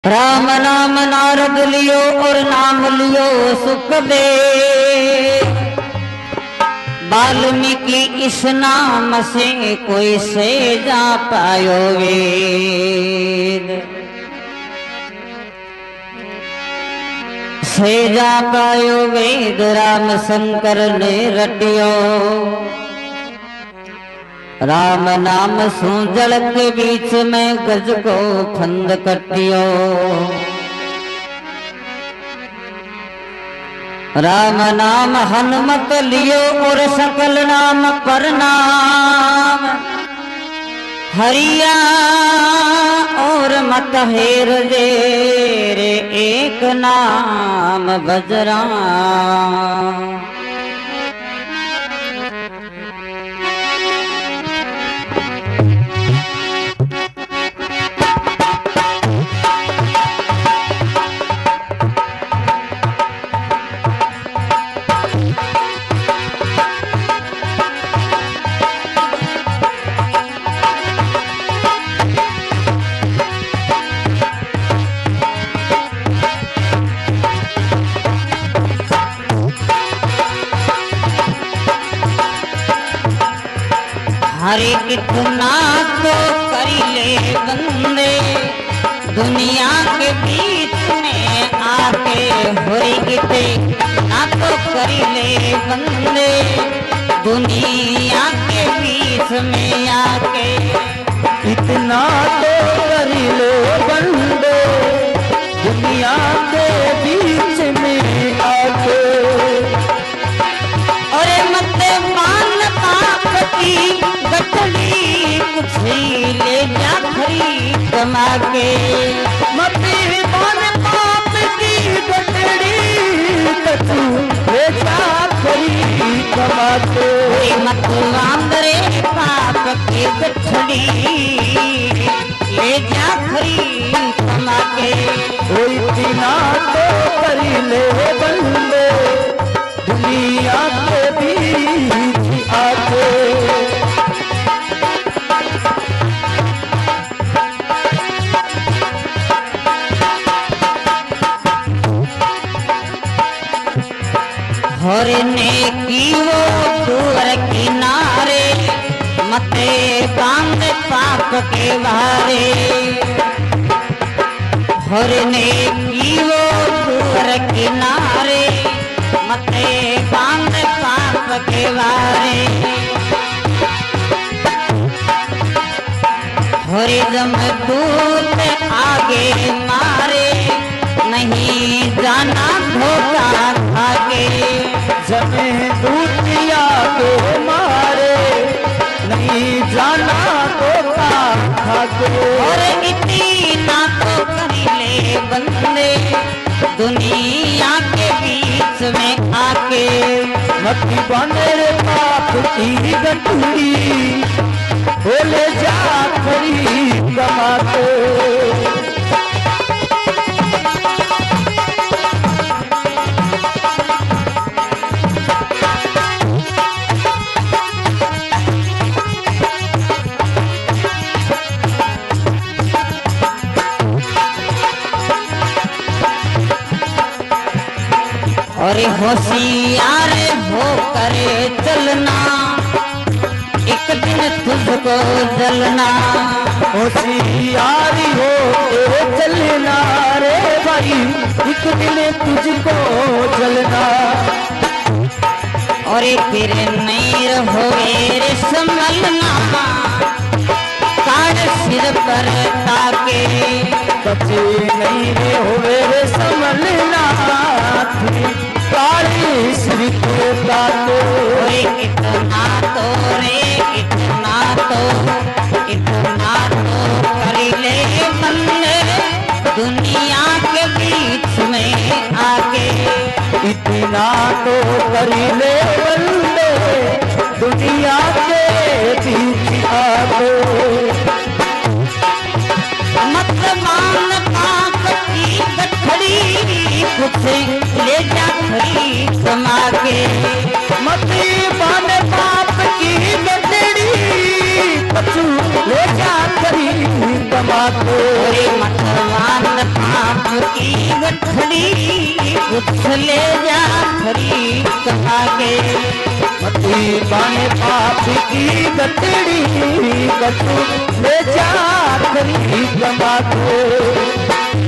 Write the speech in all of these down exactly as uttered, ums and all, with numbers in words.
राम नाम नारद लियो और नाम लियो सुखदेव। वाल्मीकि इस नाम से कोई से जा पायो वेद। से जा पायो वेद राम शंकर ने रटियो। राम नाम सु जल के बीच में गज को फंद कटियो। राम नाम हनुमत लियो और सकल नाम पर नाम हरिया और मत हेर जे रे एक नाम बजरा। हरे कितना तो करी ले बंदे दुनिया के बीच में आके। हरे कितना तो करी ले बंदे दुनिया के बीच में आके। इतना तो करी ले बंदे दुनिया के बीच में आके। अरे मत मान पाप की गठड़ी कुछ ले जा खरी कमा के। मत मान पाप की गठड़ी कुछ ले जा खरी कमा के। मत वांदरे पाप की गठड़ी ले जा खरी कमा के। इतना तो करी ले बंदे दुनिया के बीच आके। हरे ने की वो दूर किनारे मते बांध पाप के बारे। हरे ने की वो दूर किनारे मते बांध पाप के बारे। हरे दम दूत आगे मारे नहीं जाना धोखा खाके। जमे दूतिया के मारे नहीं जाना धोखा खाके। और इतना तो करी ले बंदे दुनिया के बीच में आके। मत बने पाप की गठड़ी बोले जा खरी कमा के। अरे होशियार हो करे चलना एक दिन तुझको जलना। होशियारी हो के चलना रे भाई एक दिन तुझको जलना। और फिर नहीं रहोगे रे संभलना काट सिर पर ताके। बचे नहीं रे होवे रे संभलना काली श्री को ताके। इतना तो रे इतना तो इतना तो करी ले बंदे दुनिया के बीच में आके। इतना तो करी ले बंदे दुनिया के बीच आके। मत मान पाप की गठड़ी कुछ ले जा खरी कमा के। मत मान पाप की गठड़ी कुछ ले जा खरी कमा के। मत मान गठड़ी कुछ ले जा खरी कमा के। मती बाने पाप की गठड़ी कछु ले जा खरी कमा के।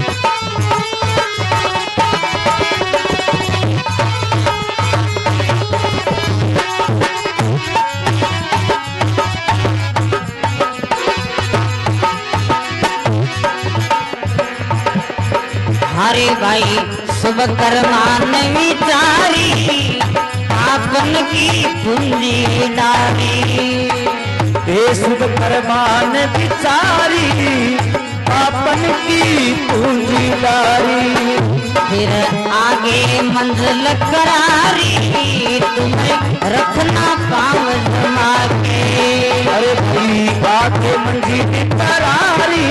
हरे भाई शुभ कर्मान विचारी आपन की पूंजी डारी। ये शुभ कर्मान विचारी आपन की पूंजी डारी। फिर आगे मंजिल करारी तुम्हें रखना पाँव जमा के। अरे भाई आगे मंजिल करारी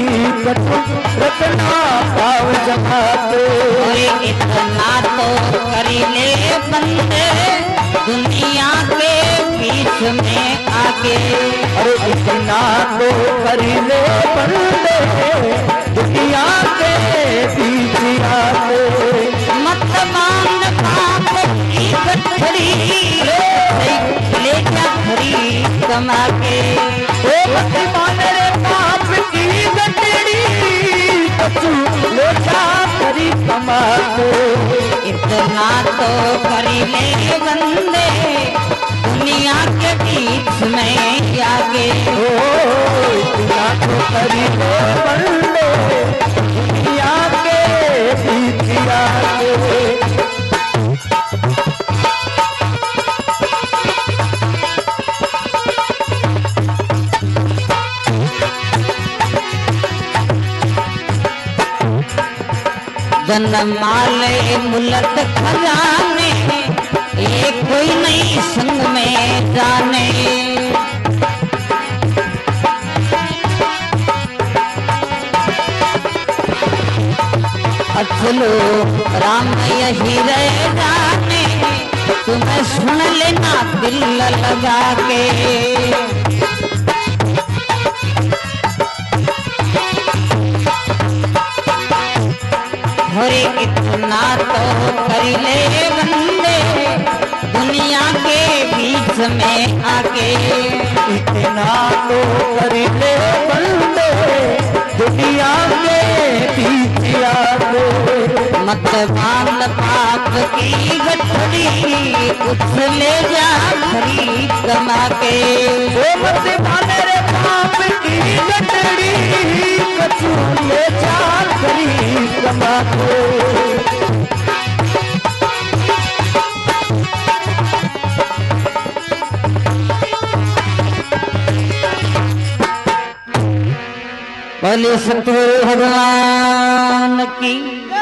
रखना पाँव जमा के। अरे इतना तो करी ले बंदे दुनिया के बीच में आके। अरे इतना तो करी ले बंदे दुनिया के बीच आके। मत बांध पाप की गठड़ी ले जा खरी कमा के। ओ मत मान रे पाप की गठड़ी कछु ले जा खरी कमा के। इतना तो करी ले बंदे दुनिया के बीच में आगे। ओ इतना तो करी ले बंदे दुनिया के बीच आके। जन्माले मुलत खजाने एक कोई नहीं संग में जाने। अचलो राम यही रह जाने तुम्हें सुन लेना दिल लगा के। हरे इतना तो कर ले बंदे दुनिया के बीच में आके। इतना तो कर ले बंदे दुनिया के बीच आके। मत बांध पाप की गठड़ी कुछ ले जा खरी कमा के। ओ मत बांध रे पाप की गठड़ी कछु ले जा खरी कमा के। बोले सतगुरु भगवान की।